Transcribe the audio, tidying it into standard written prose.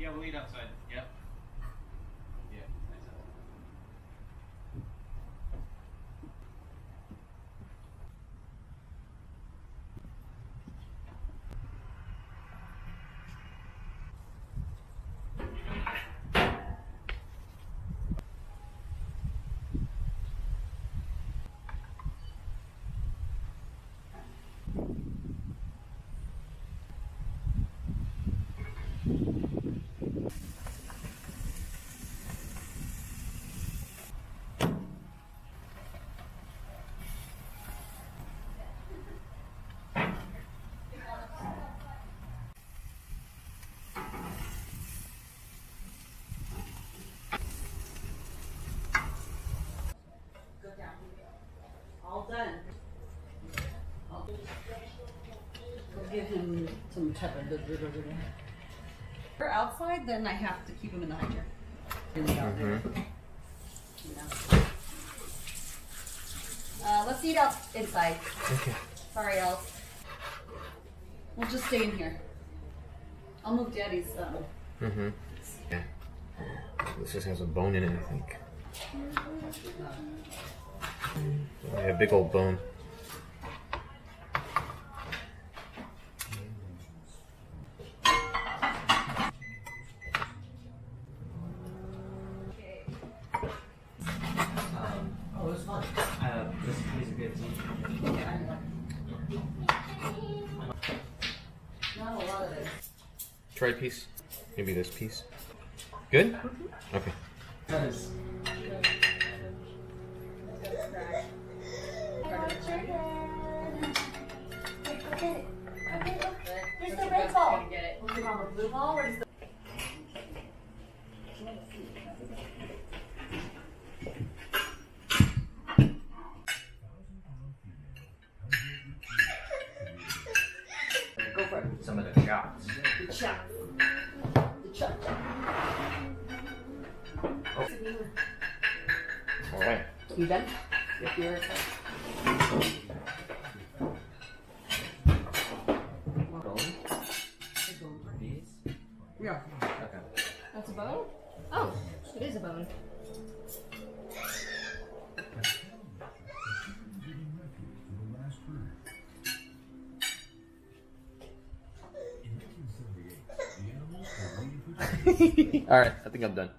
Yeah, we'll eat outside. Yep. Yeah. All done. We'll give him some type of good. If we're outside, then I have to keep him in the high chair. Let's eat out inside. Okay. Sorry, Els. We'll just stay in here. I'll move Daddy's. Yeah. This just has a bone in it, I think. Oh, yeah, a big old bone. Oh, it was fun. This is a good team. Not a lot of this. Try a piece. Maybe this piece. Good? Okay. Because Here's the red ball. We'll give him a blue ball. Where's the... Go for it. some of the chops. The chop. The chop. Oh. All right. You done? If you're yeah. Okay. That's a bone? Oh, it is a bone. All right, I think I'm done.